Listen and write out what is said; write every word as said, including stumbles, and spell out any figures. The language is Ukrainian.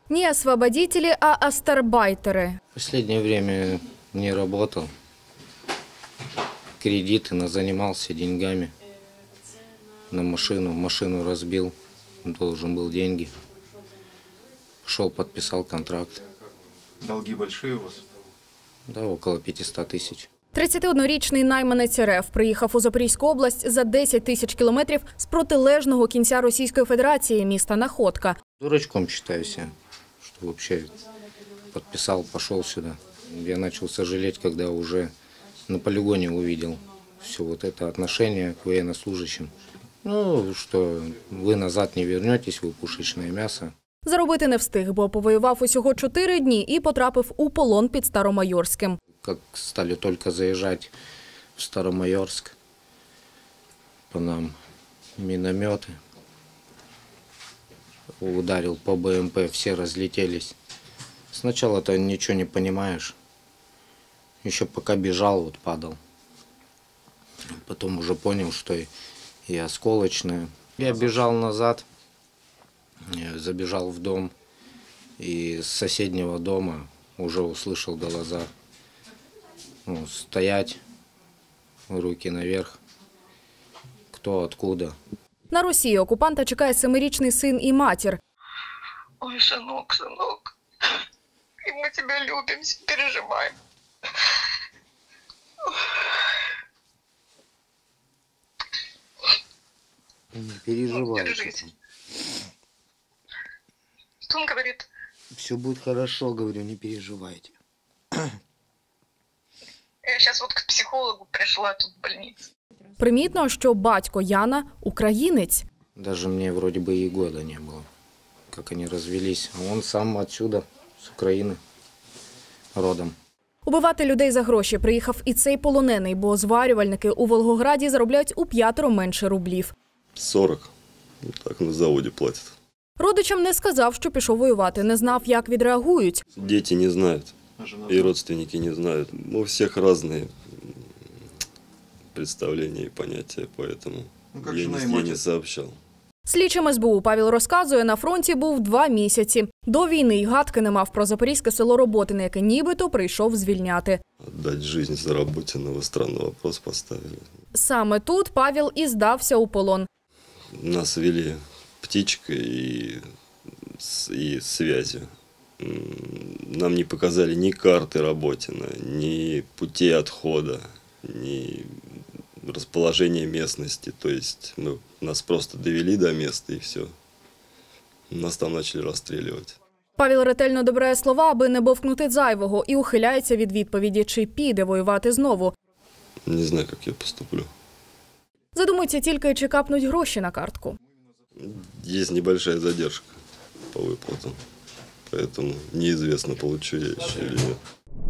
Не освободители, а астарбайтеры. В последнее время не работал. Кредиты, назанимался деньгами. На машину. Машину разбил. Должен был деньги. Пошел, подписал контракт. Долги большие у вас? Да, около пятисот тисяч. тридцятиоднорічний найманець РФ приїхав у Запорізьку область за десять тисяч кілометрів з протилежного кінця Російської Федерації, міста Находка. Дурачком считаю себя, что вообще подписал, пошел сюда. Я начал сожалеть, когда уже на полигоне увидел все вот это отношение к военнослужащим. Ну, что вы назад не вернетесь, вы пушечное мясо. Заробити не встиг, бо повоював усього чотири дні і потрапив у полон під Старомайорськом. Как стали только заезжать в Старомайорск, по нам минометы, ударил по БМП, все разлетелись. Сначала-то ничего не понимаешь, еще пока бежал, вот падал. Потом уже понял, что и осколочная. Я бежал назад, забежал в дом, и с соседнего дома уже услышал голоса. Ну, стоять, руки наверх, кто, откуда. На Росії окупанта чекає семирічний син і матір. Ой, сынок, сынок, и мы тебя любим, переживаем. Не переживайте. Что он говорит? Все будет хорошо, говорю, не переживайте. Я сейчас вот к психологу пришла тут в больницу. Примітно, що батько Яна – українець. Даже мне вроде бы и года не было, как они развелись. А он сам отсюда, с Украины, родом. Убивати людей за гроші приїхав і цей полонений, бо зварювальники у Волгограді заробляють у п'ятеро менше рублів. сорок. Так на заводі платять. Родичам не сказав, що пішов воювати, не знав, як відреагують. Діти не знають, і родственники не знають. У всіх різні представлення і поняття, поэтому ну, я, не, я не сообщал. Слідчим ес бе у Павел розказує, на фронті був два місяці. До війни й гадки не мав про запорізьке село Роботине, яке нібито прийшов звільняти. Отдать жизнь за Роботиного, странний вопрос поставили. Саме тут Павел і здався у полон. Нас вели птичкой и, и связью. Нам не показали ни карты Роботина, ни пути отхода, ни расположение местности. То есть мы, нас просто довели до места и все. Нас там начали расстреливать. Павел ретельно добирає слова, аби не бовкнути зайвого, і ухиляється від відповіді, чи піде воювати знову. Не знаю, як я поступлю. Задумується тільки, чи капнуть гроші на картку. Есть небольшая задержка по выплатам, поэтому неизвестно, получу я еще или нет.